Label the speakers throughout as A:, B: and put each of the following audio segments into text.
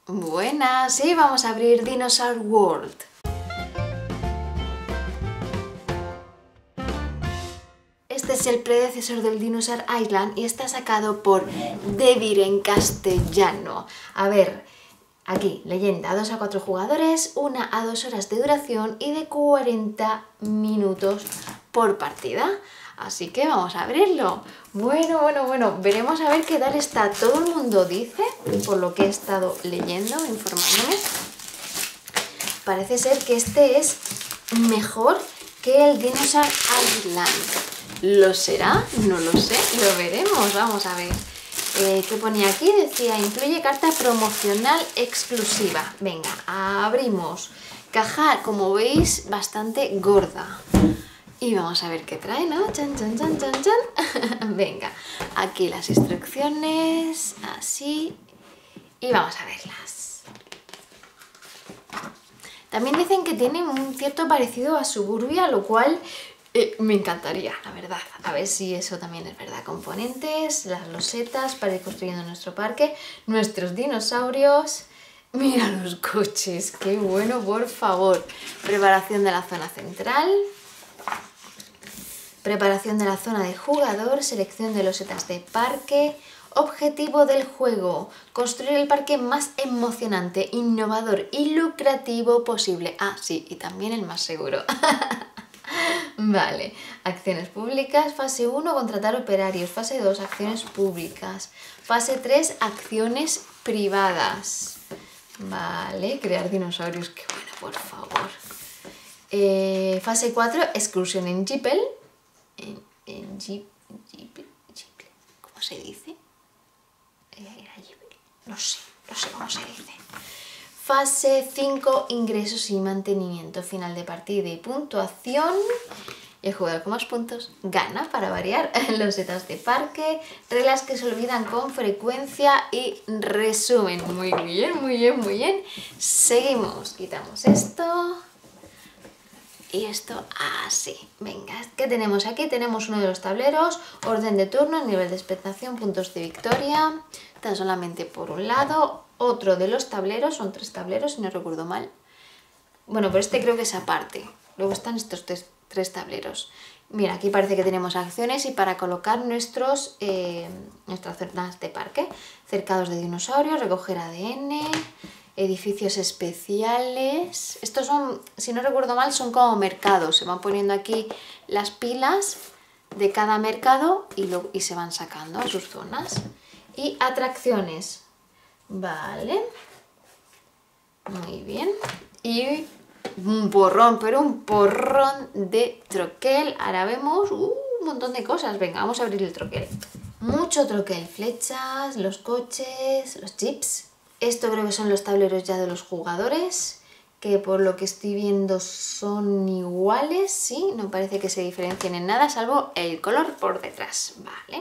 A: Buenas, sí, vamos a abrir Dinosaur World. Este es el predecesor del Dinosaur Island y está sacado por Devir en castellano. A ver, aquí, leyenda, 2 a 4 jugadores, 1 a 2 horas de duración y de 40 minutos por partida. Así que vamos a abrirlo. Bueno, veremos a ver qué tal está. Todo el mundo dice, por lo que he estado leyendo, informándome, parece ser que este es mejor que el Dinosaur Island. ¿Lo será? No lo sé, lo veremos, vamos a ver. ¿Qué ponía aquí? Decía, incluye carta promocional exclusiva. Venga, abrimos. Caja, como veis, bastante gorda. Y vamos a ver qué trae, ¿no? Chan. Venga, aquí las instrucciones, así. Y vamos a verlas. También dicen que tiene un cierto parecido a Suburbia, lo cual me encantaría, la verdad. A ver si eso también es verdad. Componentes, las losetas para ir construyendo nuestro parque, nuestros dinosaurios. Mira los coches, qué bueno, por favor. Preparación de la zona central. Preparación de la zona de jugador, selección de losetas de parque, objetivo del juego, construir el parque más emocionante, innovador y lucrativo posible. Ah, sí, y también el más seguro. Vale, acciones públicas, fase 1, contratar operarios, fase 2, acciones públicas, fase 3, acciones privadas. Vale, crear dinosaurios, qué bueno, por favor. Fase 4, excursión en Jeepel. ¿Cómo se dice? No sé cómo se dice. Fase 5, ingresos y mantenimiento, final de partida y puntuación. Y el jugador con más puntos gana, para variar. Losetas de parque, reglas que se olvidan con frecuencia y resumen. Muy bien. Seguimos, quitamos esto. Y esto así. Venga, ¿qué tenemos aquí? Tenemos uno de los tableros, orden de turno, nivel de expectación, puntos de victoria. Está solamente por un lado. Otro de los tableros, son 3 tableros si no recuerdo mal. Bueno, pero este creo que es aparte. Luego están estos 3 tableros. Mira, aquí parece que tenemos acciones y para colocar nuestras zonas de parque. Cercados de dinosaurios, recoger ADN... edificios especiales. Estos son, si no recuerdo mal, son como mercados. Se van poniendo aquí las pilas de cada mercado y se van sacando a sus zonas. Y atracciones. Vale. Muy bien. Y un porrón, pero un porrón de troquel. Ahora vemos un montón de cosas. Venga, vamos a abrir el troquel. Mucho troquel. Flechas, los coches, los jeeps. Esto creo que son los tableros ya de los jugadores, que por lo que estoy viendo son iguales, sí, no parece que se diferencien en nada, salvo el color por detrás, vale.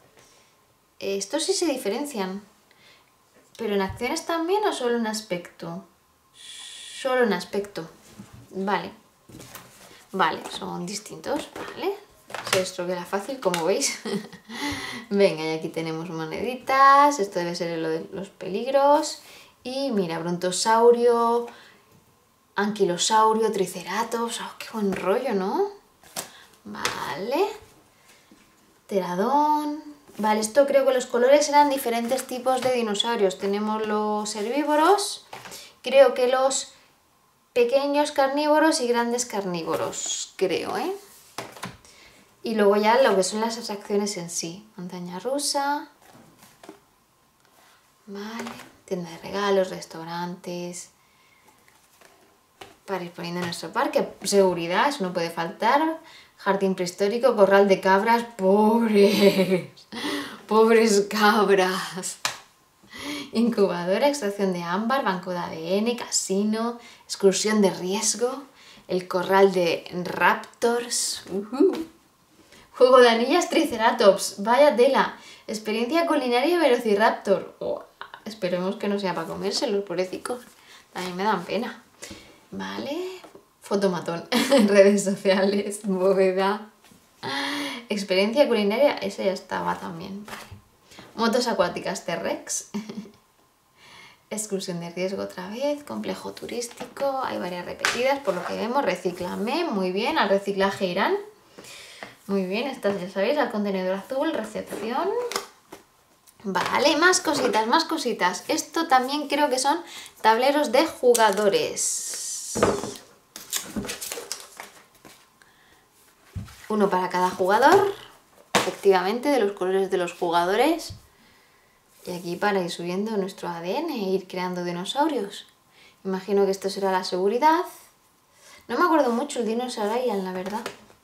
A: Estos sí se diferencian, pero en acciones también o solo en aspecto. Solo en aspecto, vale. Vale, son distintos, vale. Se estroquela fácil, como veis. Venga, y aquí tenemos moneditas. Esto debe ser lo de los peligros. Y mira, brontosaurio, anquilosaurio, triceratops. Oh, qué buen rollo, ¿no? Vale. Pteradón. Vale, esto creo que los colores eran diferentes tipos de dinosaurios. Tenemos los herbívoros. Creo que los pequeños carnívoros y grandes carnívoros. Creo, ¿eh? Y luego ya lo que son las atracciones en sí. Montaña rusa. Vale. Tienda de regalos, restaurantes. Para ir poniendo en nuestro parque. Seguridad, eso no puede faltar. Jardín prehistórico, corral de cabras. ¡Pobres! ¡Pobres cabras! Incubadora, extracción de ámbar, banco de ADN, casino, excursión de riesgo. El corral de raptors. Juego de anillas triceratops, vaya tela. Experiencia culinaria velociraptor. Oh, esperemos que no sea para comérselos, pobrecicos. También me dan pena. Vale. Fotomatón. Redes sociales. Bóveda. Experiencia culinaria. Ese ya estaba también. Vale. Motos acuáticas T-Rex. Exclusión de riesgo otra vez, complejo turístico, hay varias repetidas por lo que vemos, recíclame, muy bien, al reciclaje irán. Muy bien, estas ya sabéis, al contenedor azul, recepción. Vale, más cositas, más cositas. Esto también creo que son tableros de jugadores. Uno para cada jugador, efectivamente, de los colores de los jugadores. Y aquí para ir subiendo nuestro ADN e ir creando dinosaurios. Imagino que esto será la seguridad. No me acuerdo mucho el Dinosaurian, la verdad.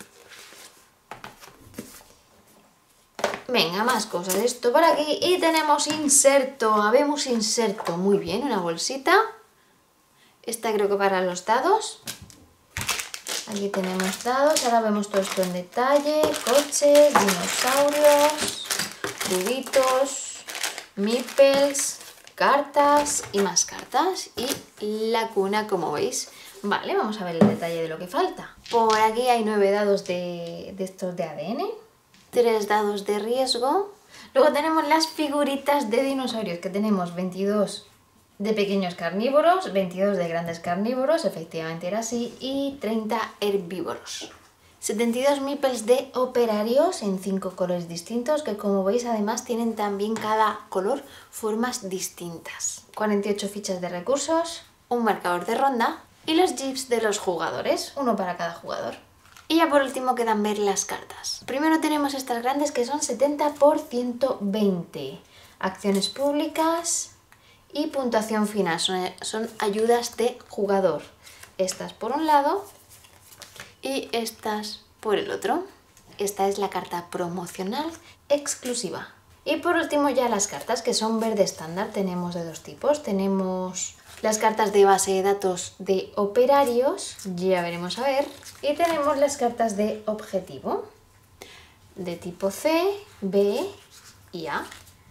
A: Venga, más cosas. Esto por aquí. Y tenemos inserto. Habemos inserto. Muy bien, una bolsita. Esta creo que para los dados. Aquí tenemos dados. Ahora vemos todo esto en detalle. Coches, dinosaurios, cubitos, meeples, cartas y más cartas. Y la cuna, como veis. Vale, vamos a ver el detalle de lo que falta. Por aquí hay 9 dados de estos de ADN. 3 dados de riesgo. Luego tenemos las figuritas de dinosaurios, que tenemos 22 de pequeños carnívoros, 22 de grandes carnívoros, efectivamente era así, y 30 herbívoros. 72 meeples de operarios en 5 colores distintos, que como veis además tienen también cada color formas distintas. 48 fichas de recursos, un marcador de ronda y los jeeps de los jugadores, uno para cada jugador. Y ya por último quedan ver las cartas. Primero tenemos estas grandes que son 70 por 120. Acciones públicas y puntuación final. Son ayudas de jugador. Estas por un lado y estas por el otro. Esta es la carta promocional exclusiva. Y por último ya las cartas que son verde estándar. Tenemos de dos tipos. Tenemos las cartas de base de datos de operarios, ya veremos a ver. Y tenemos las cartas de objetivo, de tipo C, B y A.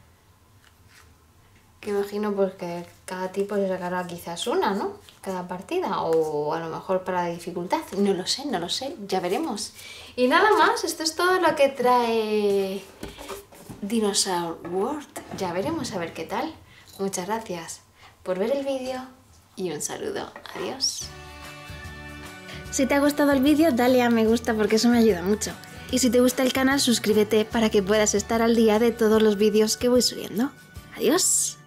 A: Que imagino pues que cada tipo se sacará quizás una, ¿no? Cada partida, o a lo mejor para la dificultad. No lo sé, ya veremos. Y nada más, esto es todo lo que trae Dinosaur World. Ya veremos a ver qué tal. Muchas gracias por ver el vídeo y un saludo. Adiós.
B: Si te ha gustado el vídeo, dale a me gusta porque eso me ayuda mucho. Y si te gusta el canal, suscríbete para que puedas estar al día de todos los vídeos que voy subiendo. Adiós.